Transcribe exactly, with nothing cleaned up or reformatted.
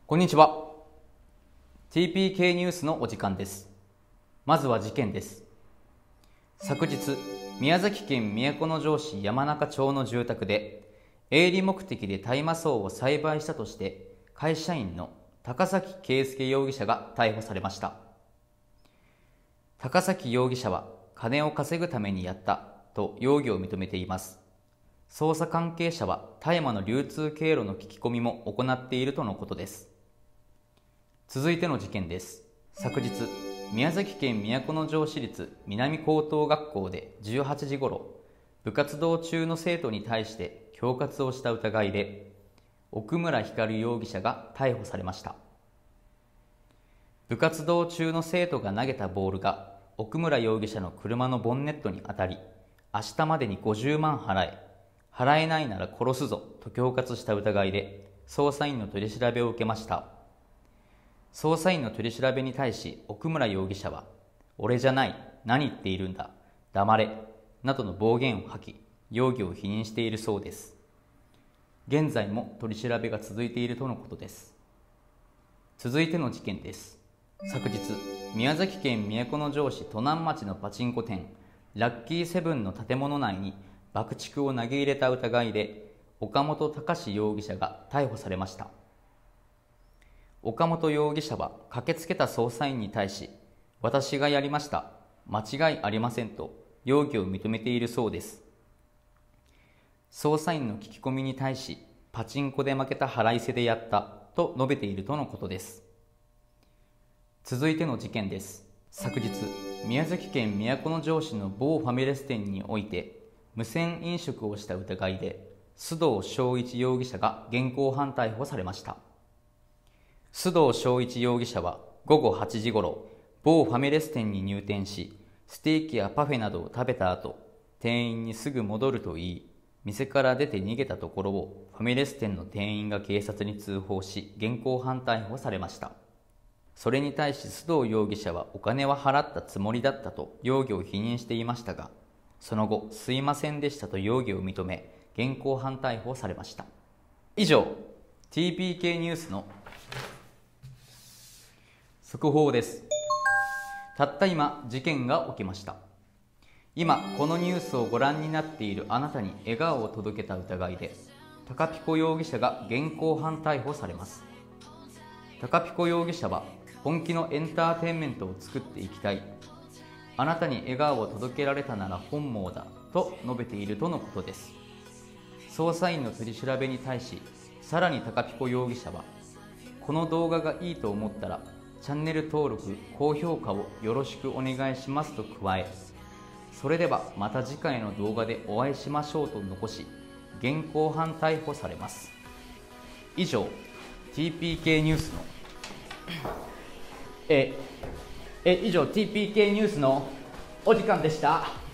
こんにちは。 ティーピーケー ニュースのお時間です。まずは事件です。昨日、宮崎県都城市山中町の住宅で営利目的で大麻草を栽培したとして会社員の高崎圭介容疑者が逮捕されました。高崎容疑者は金を稼ぐためにやったと容疑を認めています。捜査関係者は大麻の流通経路の聞き込みも行っているとのことです。続いての事件です。昨日、宮崎県都城市立南高等学校でじゅうはちじごろ、部活動中の生徒に対して恐喝をした疑いで奥村光容疑者が逮捕されました。部活動中の生徒が投げたボールが奥村容疑者の車のボンネットに当たり、明日までにごじゅうまん払え、払えないなら殺すぞと恐喝した疑いで捜査員の取り調べを受けました。捜査員の取り調べに対し奥村容疑者は、俺じゃない、何言っているんだ、黙れなどの暴言を吐き、容疑を否認しているそうです。現在も取り調べが続いているとのことです。続いての事件です。昨日、宮崎県都城市都南町のパチンコ店ラッキーセブンの建物内に爆竹を投げ入れた疑いで岡本隆容疑者が逮捕されました。岡本容疑者は駆けつけた捜査員に対し、私がやりました、間違いありませんと容疑を認めているそうです。捜査員の聞き込みに対し、パチンコで負けた腹いせでやったと述べているとのことです。続いての事件です。昨日、宮崎県都城市の某ファミレス店において無銭飲食をした疑いで須藤翔一容疑者が現行犯逮捕されました。須藤翔一容疑者はごごはちじごろ、某ファミレス店に入店し、ステーキやパフェなどを食べた後、店員にすぐ戻ると言い、店から出て逃げたところをファミレス店の店員が警察に通報し、現行犯逮捕されました。それに対し須藤容疑者はお金は払ったつもりだったと容疑を否認していましたが、その後、すいませんでしたと容疑を認め、現行犯逮捕されました。以上、ティーピーケー ニュースの速報です。たった今、事件が起きました。今、このニュースをご覧になっているあなたに笑顔を届けた疑いで、高ピコ容疑者が現行犯逮捕されます。高ピコ容疑者は、本気のエンターテインメントを作っていきたい。あなたに笑顔を届けられたなら本望だと述べているとのことです。捜査員の取り調べに対し、さらに高ピコ容疑者は、この動画がいいと思ったら、チャンネル登録、高評価をよろしくお願いしますと加え、それではまた次回の動画でお会いしましょうと残し、現行犯逮捕されます。以上、ティーピーケー ニュースのええ以上 ティーピーケー ニュースのお時間でした。